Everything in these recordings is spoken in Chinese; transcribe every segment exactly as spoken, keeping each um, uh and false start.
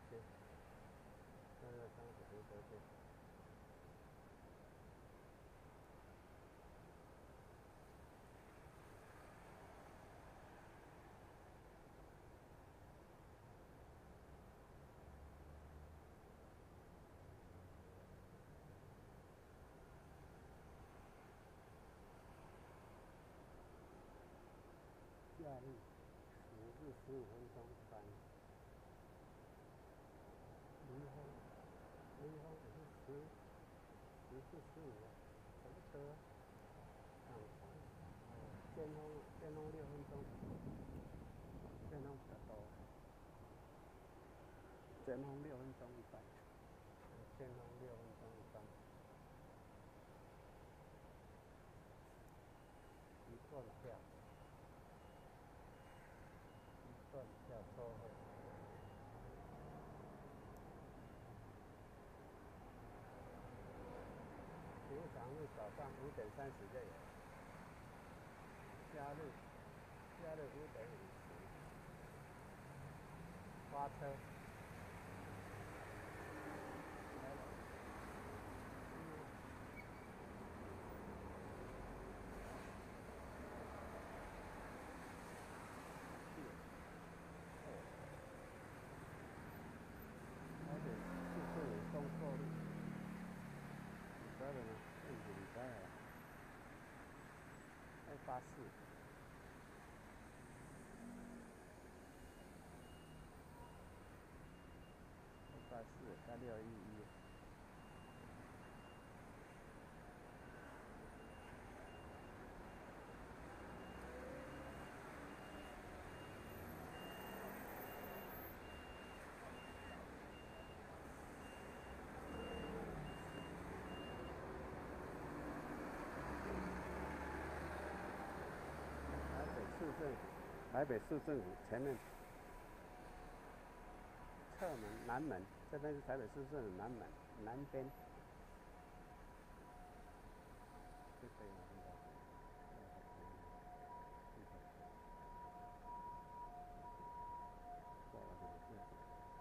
街，三二三福德街。假日十至十五分钟班。离峰，离峰也是十十至十五，差不多。上山，尖峰尖峰六分钟，尖峰比较多。尖峰六分钟一班，尖峰六分钟一班。一段票，一段票收费。平常日早上五点三十就有，假日假日五点五十发车。台北市政府东扩路，你知道吗？政府你知道啊？二八四。二八四加六一一。市政府，台北市政府前面侧门南门，这边是台北市政府南门南边。就可以拿这个。过了这个市府。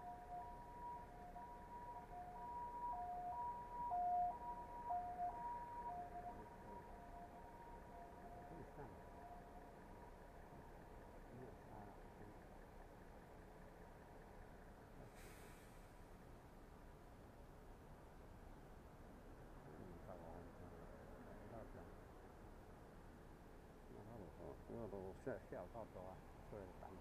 可以上。没有差了。嗯，到我到这。那我我我下下到多啊，所以等。